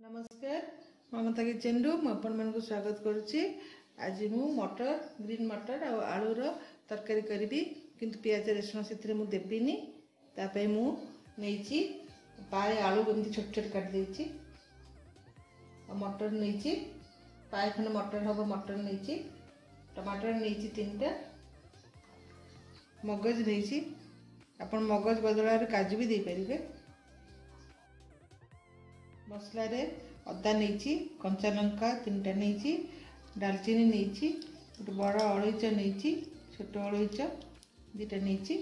नमस्कार ममता किचन रु मुझे स्वागत करुच्ची। आज मु मटर ग्रीन मटर आ आलूर तरकारी करी किंतु पियाज रसुण से देवीनी मुझे पाए आलू एमती छोट छोट काटी मटर नहीं पाए खंड मटर हम मटर नहीं टमाटर नहीं 3टा मगज नहीं आप मगज बदल काजू भी दे पारे। मसला रे अदा नहीं कंचा लंका 3टा नहीं डालचीनी नहीं गोटे बड़ अलईच नहीं छोट अलईच 2टा नहीं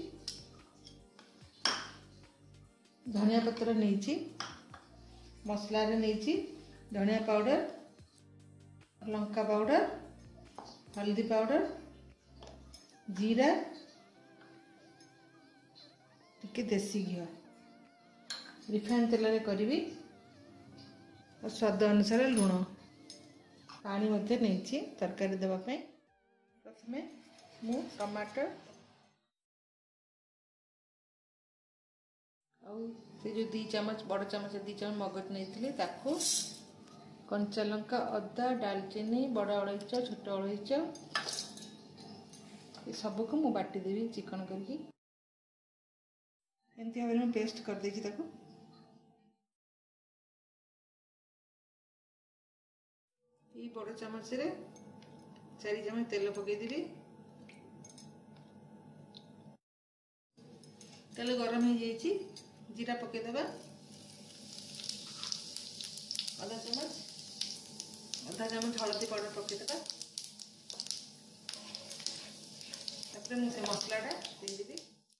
धनिया पत्र नहीं मसला रे नहीं धनिया पाउडर लंका पाउडर हल्दी पाउडर जीरा टिके देसी घी रिफाइन तेल करी और स्वाद अनुसार लुण पानी नहीं तरकारी देवाई। प्रथमे मु टमाटर से जो 2 चामच बड़ चामच 2 चामच मगज नहीं कंचा लंका अदा डालचीनी बड़ अलईच छोट अलईच सबको मु बाटी देवी चिकन करके एमती भाव में पेस्ट कर देछि ताको। ये बड़ चामच रे 4 चामच तेल पकईदेवी तेल गरम हो जाइए जीरा पकईदेवा आधा चामच हल्दी पाउडर पकईदेवा मुझे मसलाटा देदेवी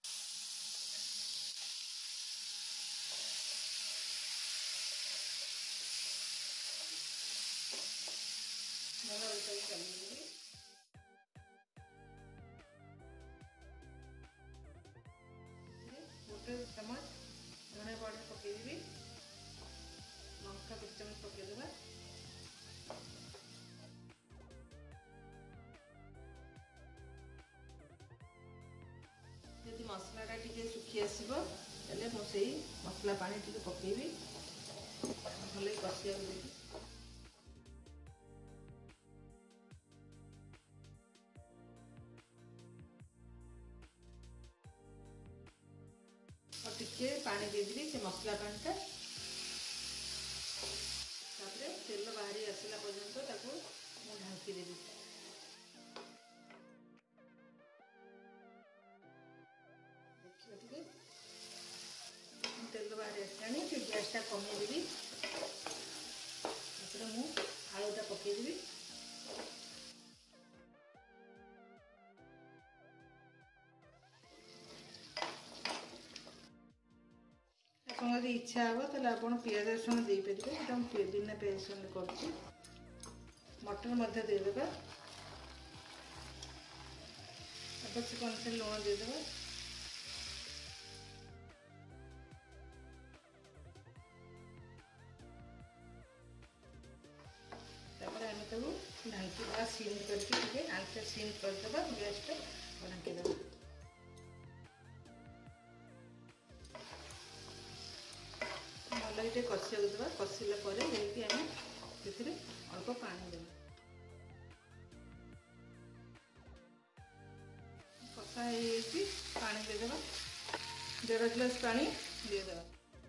गोटे चामच धनिया पाउडर पकईदेवी लंका 2 चामच पकईदेवा यदि मसलाटा टिके सुखी आसो मुझे मसला पानी टिके पकईबी भल कषिया देवी और टिके पानी देदेवी से मसला पानीटा तेल बाहरी आसला पर्यंत ढांकी देवी। देखिए तेल बाहरी आसलानी गैसटा कमेदेवी आलूटा पकईदेवी आपन इच्छा हे तो आप पियाज रसुण दे पारे बिना पियाज रसुण कर मटर देदेबा आवश्यक अनुसार लुण देदेबा ढांकी सीम करके आंच सीम करदे गैसटा ढांकीदेवा भल ये कषिया देवा कषिला अल्प पानी देवा कषा पानी देदेवा 1.5 गिलास पानी देदेवा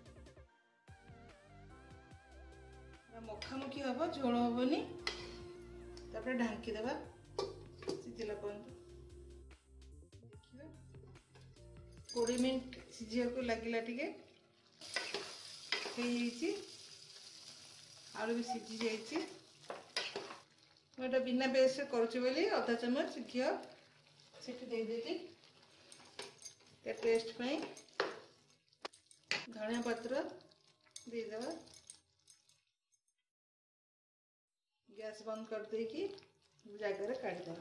मखामुखी हम झोल हेनी ढांकी देवा सीझला पर्यंत देखिए 20 मिनट सीझा को लगिला टिके आलू भी सीझी जाइए बिना बेस करुच्ची आधा चामच घी से देदेली टेस्ट धनिया पत्र देदेवा गैस बंद कर देकी जगह काढ़ीदेवा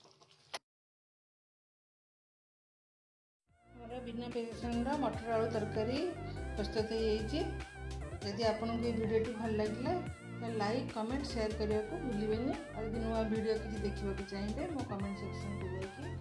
बिना बेसन मटर आलू तरकारी प्रस्तुत हो। यदि आपको ये वीडियो भल लगे तो लाइक कमेंट शेयर करने को भूलें और यदि नुआ वीडियो किसी देखा चाहिए मो कमेंट सेक्शन को जाकि